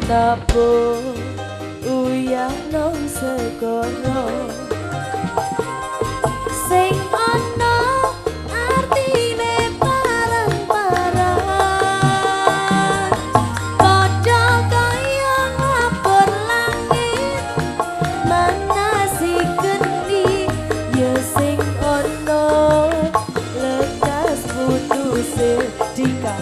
Tapo uyah nong segoro sing ana artine bareng-bareng padha kaya ngapur langit manasi geni ya sing ana lekas putus dika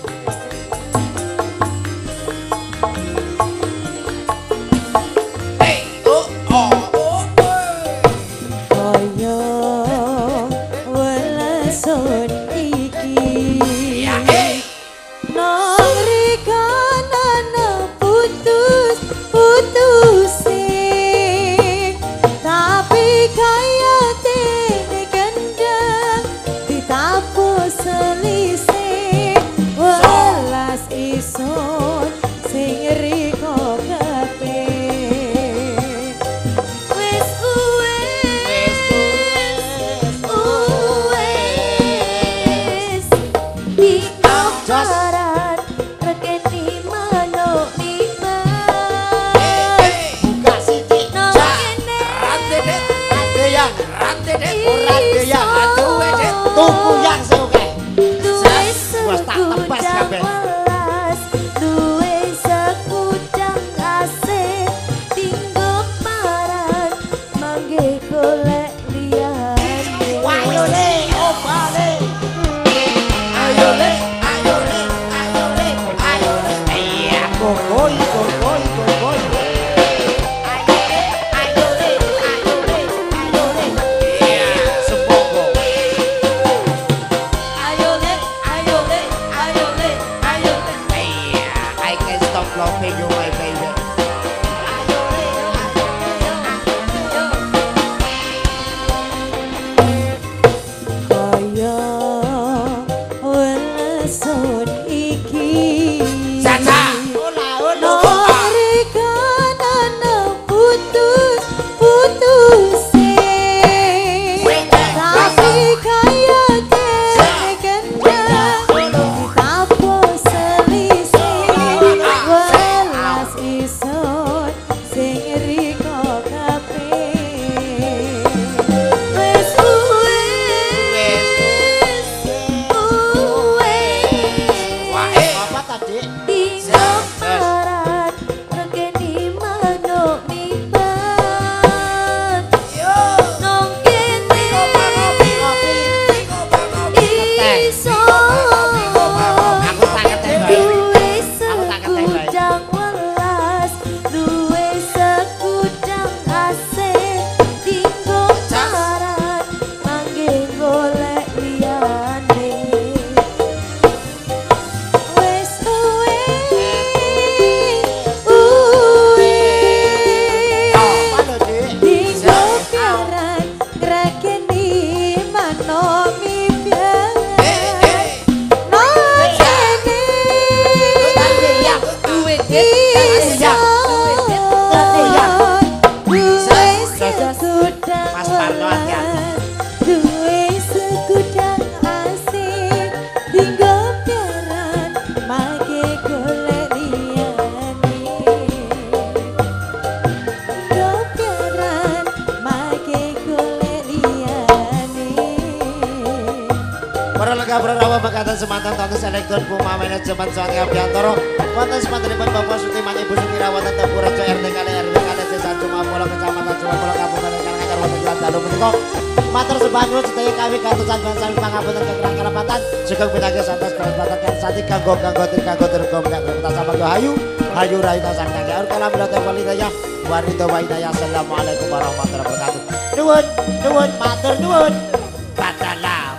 Semantan tonton elektron Puma manajemen Suwati Abiantoro wonten semantanipun Bapak Sutiman Ibu Sutirawati Tempura RT kali RW kali Desa Cumapolo Kecamatan Cumapolo Kabupaten Karanganyar wonten Jalan Dalu menika matur sembah nuwun sedaya kami katusan bangsa pangapunten kekurang kelebatan sugeng pitados santos kelebatan kan sati kanggo dirgom kang kita sama hayu rayu tasan kang aur kalam lata walidayah warito waidayah assalamualaikum warahmatullahi wabarakatuh nuwun matur nuwun badalah